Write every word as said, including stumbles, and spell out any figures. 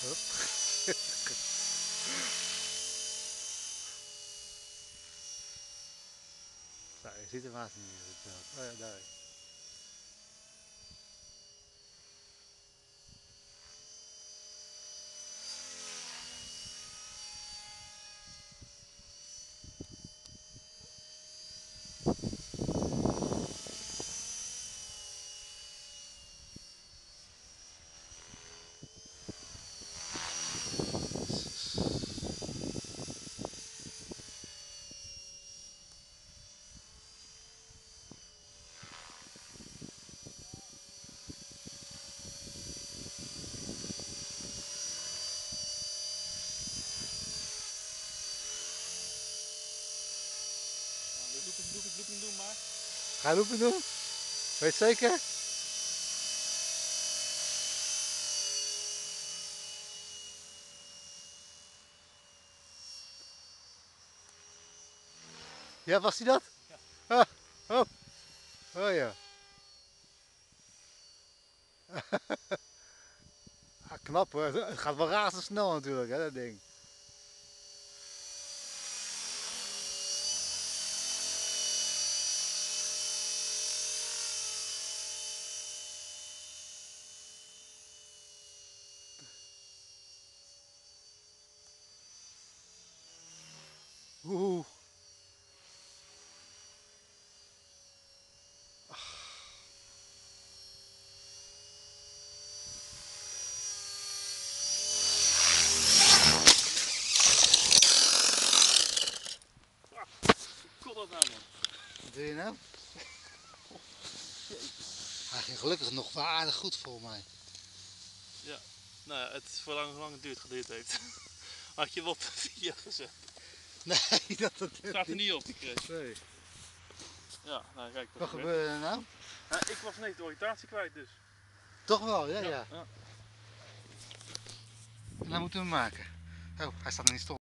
Hup. Zo, je ziet hem haast niet in het beeld. Oh ja, daar. Looping, looping, looping doen maar. Ga je looping doen? Weet je zeker? Ja, was hij dat? Ja. Ah, oh. Oh ja. Ah, knap hoor, het gaat wel razendsnel natuurlijk hè, dat ding. Oeh. Hoe kon dat nou man? Wat doe je nou? Hij ging gelukkig nog wel aardig goed voor mij. Ja, nou ja, het is voor lang, lang het duurt geduurd heeft. Had je hem op de video gezet? Nee, dat dat Staat er niet op die crash. Nee. Ja, nou kijk. Wat gebeurde er nou? Ja, ik was net de oriëntatie kwijt dus. Toch wel, ja, ja. Ja, ja. En dan moeten we hem maken. Oh, hij staat nog niet stil.